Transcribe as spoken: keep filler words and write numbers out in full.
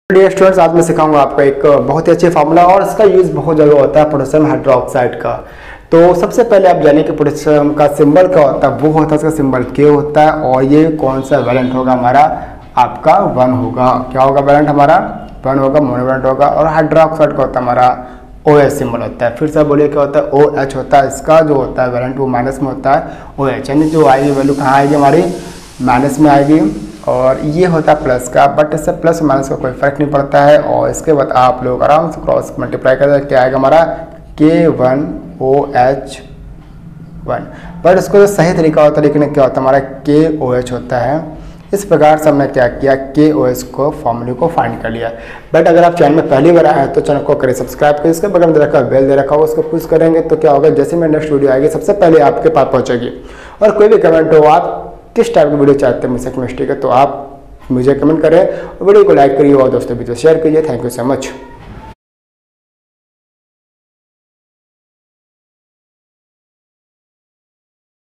Dear students, आज मैं सिखाऊंगा आपको एक बहुत ही अच्छी फार्मूला और इसका यूज़ बहुत जगह होता है पोटेशियम हाइड्रोक्साइड का। तो सबसे पहले आप जानिए कि पोटेशियम का सिंबल क्या होता है। वो होता है, इसका सिंबल के होता है और ये कौन सा वैलेंट होगा हमारा, आपका वन होगा। क्या होगा वैलेंट हमारा, वन होगा, मोनोवैलेंट होगा। और हाइड्रोक्साइड का होता है हमारा ओ एच सिंबल होता है। फिर से बोलिए क्या होता है, ओ एच होता है। इसका जो होता है वैलेंट वो माइनस में होता है ओ एच, यानी जो आएगी वैल्यू कहाँ आएगी हमारी, माइनस में आएगी। और ये होता है प्लस का, बट इससे प्लस माइनस का कोई फर्क नहीं पड़ता है। और इसके बाद आप लोग आराम से क्रॉस मल्टीप्लाई करें, क्या आएगा हमारा K one O H one. But इसको जो सही तरीका होता है लिखने क्या होता है हमारा के ओ एच होता है। इस प्रकार से हमने क्या किया, के ओ एच को फॉर्मूले को फाइंड कर लिया। बट अगर आप चैनल में पहली बार आए हैं तो चैनल को करें सब्सक्राइब करें, इसके बगल में दे रखा बेल दे रखा हो, उसको पुश करेंगे तो क्या होगा, जैसे मैं नेक्स्ट वीडियो आएगी सबसे पहले आपके पास पहुंचेगी। और कोई भी कमेंट हो, आप किस टाइप की वीडियो चाहते हैं मुझसे केमिस्ट्री के, तो आप मुझे कमेंट करें और वीडियो को लाइक करिए और दोस्तों भी शेयर कीजिए। Thank you so much.